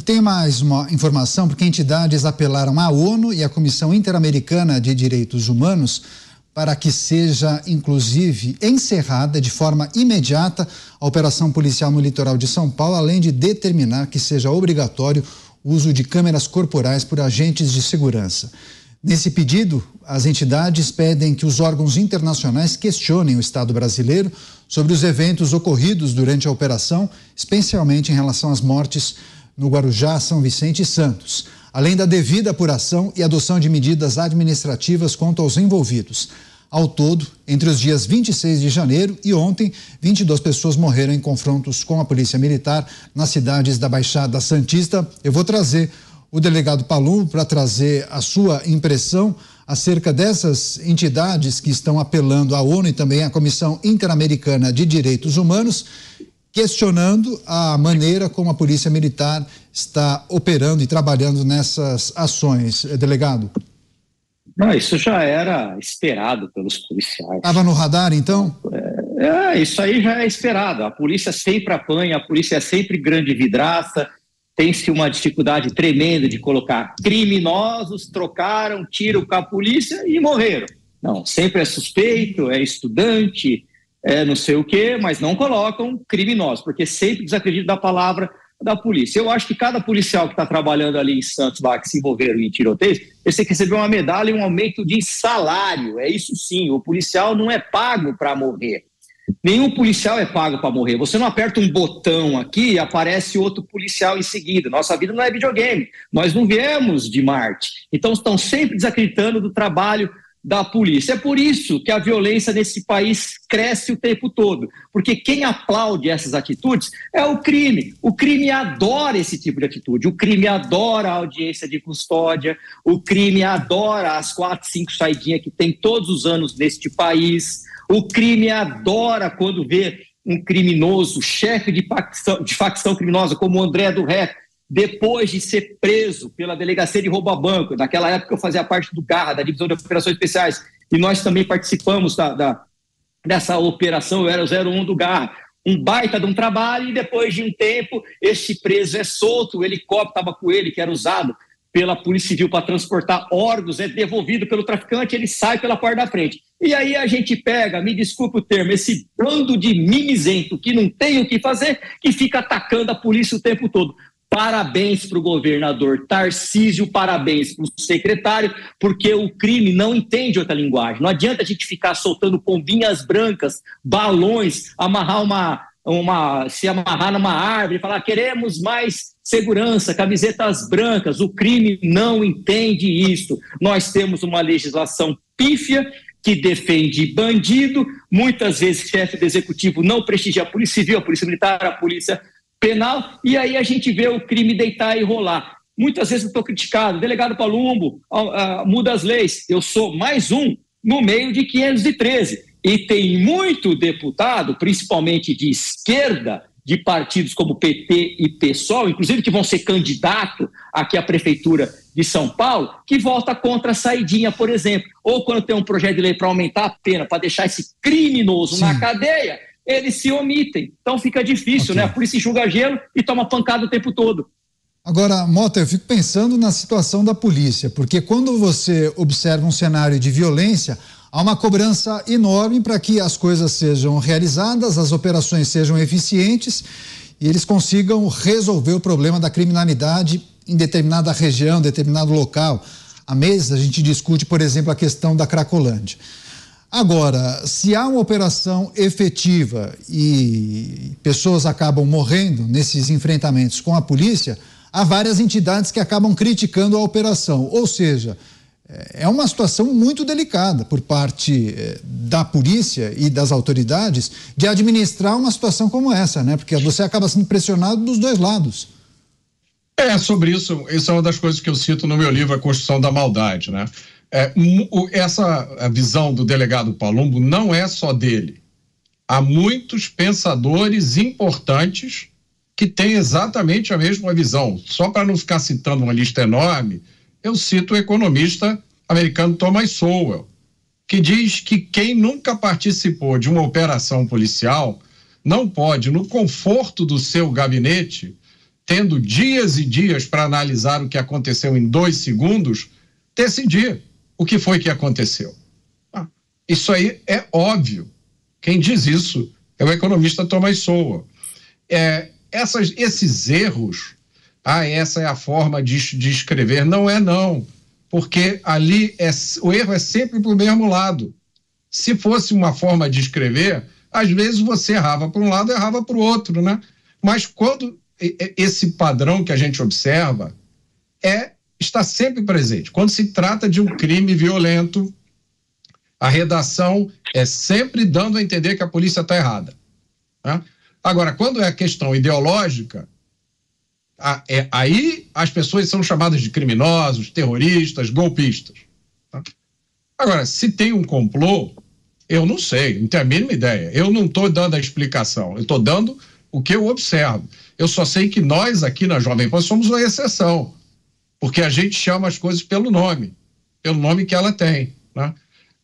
tem mais uma informação, porque entidades apelaram à ONU e à Comissão Interamericana de Direitos Humanos para que seja, inclusive, encerrada de forma imediata a operação policial no litoral de São Paulo, além de determinar que seja obrigatório o uso de câmeras corporais por agentes de segurança. Nesse pedido, as entidades pedem que os órgãos internacionais questionem o Estado brasileiro sobre os eventos ocorridos durante a operação, especialmente em relação às mortes no Guarujá, São Vicente e Santos, além da devida apuração e adoção de medidas administrativas quanto aos envolvidos. Ao todo, entre os dias 26 de janeiro e ontem, 22 pessoas morreram em confrontos com a Polícia Militar nas cidades da Baixada Santista. Eu vou trazer o delegado Palumbo para trazer a sua impressão acerca dessas entidades que estão apelando à ONU e também à Comissão Interamericana de Direitos Humanos, questionando a maneira como a Polícia Militar está operando e trabalhando nessas ações. Delegado? Não, isso já era esperado pelos policiais. Estava no radar, então? Isso aí já é esperado. A polícia sempre apanha, a polícia é sempre grande vidraça. Tem-se uma dificuldade tremenda de colocar criminosos, trocaram tiro com a polícia e morreram. Não, sempre é suspeito, é estudante, é não sei o quê, mas não colocam criminosos, porque sempre desacreditam da palavra da polícia. Eu acho que cada policial que está trabalhando ali em Santos, lá, que se envolveram em tiroteios, eles têm que receber uma medalha e um aumento de salário. É isso sim, o policial não é pago para morrer. Nenhum policial é pago para morrer. Você não aperta um botão aqui e aparece outro policial em seguida. Nossa vida não é videogame. Nós não viemos de Marte. Então estão sempre desacreditando do trabalho da polícia. É por isso que a violência nesse país cresce o tempo todo. Porque quem aplaude essas atitudes é o crime. O crime adora esse tipo de atitude. O crime adora a audiência de custódia. O crime adora as 4, 5 saidinhas que tem todos os anos neste país. O crime adora quando vê um criminoso, chefe de facção criminosa, como o André do Ré, depois de ser preso pela delegacia de roubo a banco. Naquela época eu fazia parte do GARRA, da Divisão de Operações Especiais, e nós também participamos dessa operação, eu era o 01 do GARRA. Um baita de um trabalho, e depois de um tempo, este preso é solto, o helicóptero estava com ele, que era usado pela Polícia Civil para transportar órgãos, é devolvido pelo traficante, ele sai pela porta da frente. E aí a gente pega, me desculpe o termo, esse bando de mimizento que não tem o que fazer, que fica atacando a polícia o tempo todo. Parabéns para o governador Tarcísio, parabéns para o secretário, porque o crime não entende outra linguagem. Não adianta a gente ficar soltando pombinhas brancas, balões, se amarrar numa árvore e falar queremos mais segurança, camisetas brancas. O crime não entende isso. Nós temos uma legislação pífia que defende bandido, muitas vezes chefe do executivo não prestigia a Polícia Civil, a Polícia Militar, a Polícia Penal, e aí a gente vê o crime deitar e rolar. Muitas vezes eu estou criticado, delegado Palumbo, muda as leis. Eu sou mais um no meio de 513. E tem muito deputado, principalmente de esquerda, de partidos como PT e PSOL, inclusive que vão ser candidato aqui à Prefeitura de São Paulo, que vota contra a saidinha, por exemplo. Ou quando tem um projeto de lei para aumentar a pena, para deixar esse criminoso na cadeia, eles se omitem. Então fica difícil, né? A polícia enxuga gelo e toma pancada o tempo todo. Agora, Mota, eu fico pensando na situação da polícia, porque quando você observa um cenário de violência, há uma cobrança enorme para que as coisas sejam realizadas, as operações sejam eficientes e eles consigam resolver o problema da criminalidade em determinada região, determinado local. Há meses a gente discute, por exemplo, a questão da Cracolândia. Agora, se há uma operação efetiva e pessoas acabam morrendo nesses enfrentamentos com a polícia, há várias entidades que acabam criticando a operação. Ou seja, é uma situação muito delicada por parte da polícia e das autoridades de administrar uma situação como essa, né? Porque você acaba sendo pressionado dos dois lados. Sobre isso é uma das coisas que eu cito no meu livro, A Construção da Maldade, né? Essa visão do delegado Palumbo não é só dele. Há muitos pensadores importantes que têm exatamente a mesma visão. Só para não ficar citando uma lista enorme, eu cito o economista americano Thomas Sowell, que diz que quem nunca participou de uma operação policial não pode, no conforto do seu gabinete, tendo dias e dias para analisar o que aconteceu em 2 segundos, decidir o que foi que aconteceu. Isso aí é óbvio. Quem diz isso é o economista Thomas Sowell. Esses erros, essa é a forma de escrever, não é não, porque ali o erro é sempre para o mesmo lado. Se fosse uma forma de escrever, às vezes você errava para um lado e errava para o outro, né? Mas quando esse padrão que a gente observa está sempre presente. Quando se trata de um crime violento, a redação é sempre dando a entender que a polícia está errada, né? Agora, quando é a questão ideológica, aí as pessoas são chamadas de criminosos, terroristas, golpistas. Tá? Agora, se tem um complô, eu não sei, não tenho a mínima ideia. Eu não estou dando a explicação, eu estou dando o que eu observo. Eu só sei que nós aqui na Jovem Pan somos uma exceção, porque a gente chama as coisas pelo nome que ela tem, né?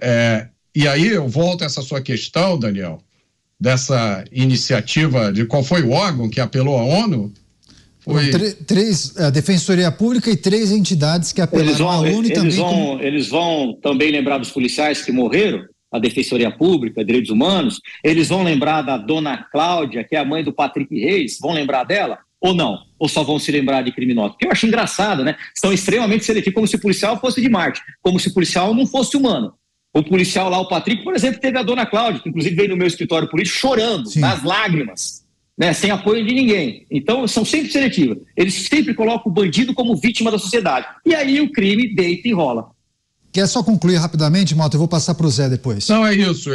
E aí eu volto a essa sua questão, Daniel, dessa iniciativa de qual foi o órgão que apelou à ONU. Foi... a Defensoria Pública e 3 entidades que apelaram à ONU também. Eles vão também lembrar dos policiais que morreram, a Defensoria Pública, Direitos Humanos. Eles vão lembrar da dona Cláudia, que é a mãe do Patrick Reis. Vão lembrar dela ou não? Ou só vão se lembrar de criminosos? Porque eu acho engraçado, né? São extremamente seletivos, como se o policial fosse de Marte, como se o policial não fosse humano. O policial lá, o Patrick, por exemplo, teve a dona Cláudia, que inclusive veio no meu escritório político chorando, Sim, nas lágrimas, né, sem apoio de ninguém. Então, são sempre seletivos. Eles sempre colocam o bandido como vítima da sociedade. E aí o crime deita e rola. Quer só concluir rapidamente, Malta? Eu vou passar para o Zé depois. Não, é isso.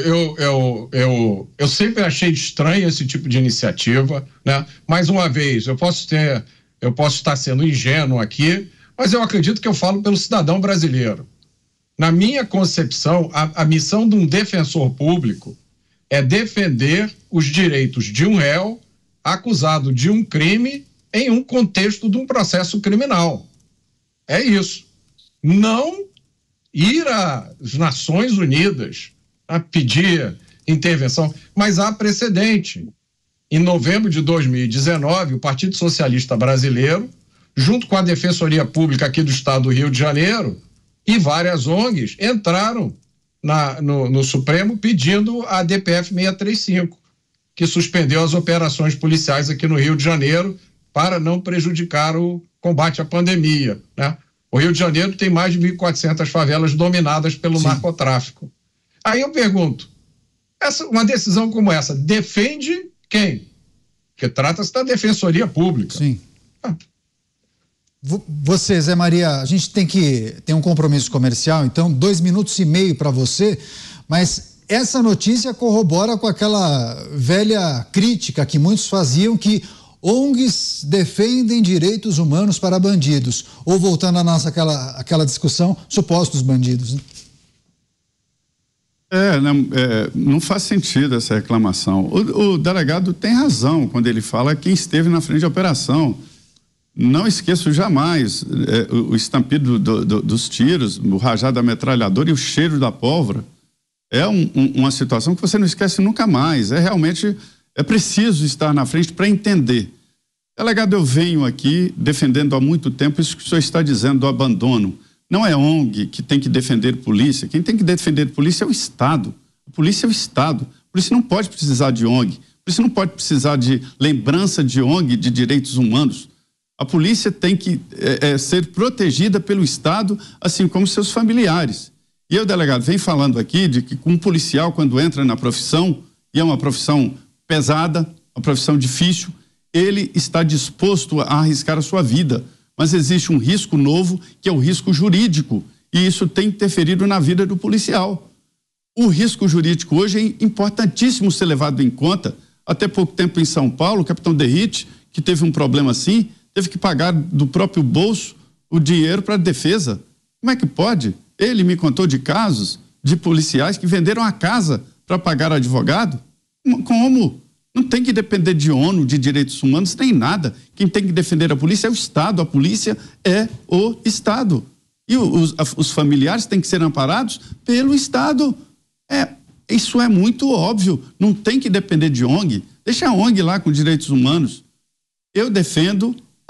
Eu sempre achei estranho esse tipo de iniciativa, né? Mais uma vez, eu posso estar sendo ingênuo aqui, mas eu acredito que eu falo pelo cidadão brasileiro. Na minha concepção, a missão de um defensor público é defender os direitos de um réu acusado de um crime em um contexto de um processo criminal. É isso. Não ir às Nações Unidas a pedir intervenção, mas há precedente. Em novembro de 2019, o Partido Socialista Brasileiro, junto com a Defensoria Pública aqui do Estado do Rio de Janeiro, e várias ONGs entraram no Supremo pedindo a DPF 635, que suspendeu as operações policiais aqui no Rio de Janeiro para não prejudicar o combate à pandemia, né? O Rio de Janeiro tem mais de 1.400 favelas dominadas pelo narcotráfico. Aí eu pergunto, uma decisão como essa defende quem? Porque trata-se da Defensoria Pública. Sim. Você, Zé Maria, a gente tem um compromisso comercial, então 2 minutos e meio para você, mas essa notícia corrobora com aquela velha crítica que muitos faziam, que ONGs defendem direitos humanos para bandidos, ou voltando à nossa aquela discussão, supostos bandidos, né? Não faz sentido essa reclamação. O delegado tem razão quando ele fala quem esteve na frente da operação. Não esqueço jamais o estampido dos tiros, o rajado da metralhadora e o cheiro da pólvora. É uma situação que você não esquece nunca mais. Realmente preciso estar na frente para entender. Delegado, eu venho aqui defendendo há muito tempo isso que o senhor está dizendo do abandono. Não é ONG que tem que defender polícia. Quem tem que defender polícia é o Estado. A polícia é o Estado. A polícia não pode precisar de ONG. A polícia não pode precisar de lembrança de ONG de direitos humanos. A polícia tem que ser protegida pelo Estado, assim como seus familiares. E o delegado vem falando aqui de que um policial, quando entra na profissão, e é uma profissão pesada, uma profissão difícil, ele está disposto a arriscar a sua vida. Mas existe um risco novo, que é o risco jurídico, e isso tem interferido na vida do policial. O risco jurídico hoje é importantíssimo ser levado em conta. Até pouco tempo em São Paulo, o capitão Derrite, que teve um problema assim, teve que pagar do próprio bolso o dinheiro para a defesa. Como é que pode? Ele me contou de casos de policiais que venderam a casa para pagar advogado. Como? Não tem que depender de ONU, de direitos humanos, nem nada. Quem tem que defender a polícia é o Estado. A polícia é o Estado. E os familiares têm que ser amparados pelo Estado. Isso é muito óbvio. Não tem que depender de ONG. Deixa a ONG lá com direitos humanos. Eu defendo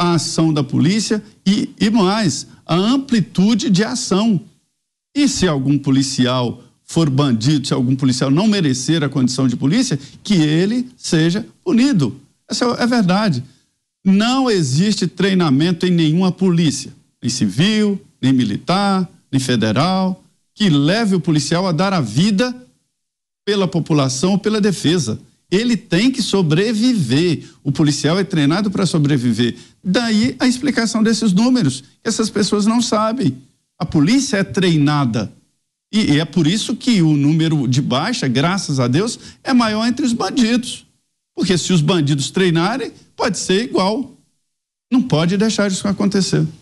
a ação da polícia e mais, a amplitude de ação. E se algum policial for bandido, se algum policial não merecer a condição de polícia, que ele seja punido. Essa é a verdade. Não existe treinamento em nenhuma polícia, nem civil, nem militar, nem federal, que leve o policial a dar a vida pela população ou pela defesa. Ele tem que sobreviver. O policial é treinado para sobreviver. Daí a explicação desses números. Essas pessoas não sabem. A polícia é treinada. E é por isso que o número de baixa, graças a Deus, é maior entre os bandidos. Porque se os bandidos treinarem, pode ser igual. Não pode deixar isso acontecer.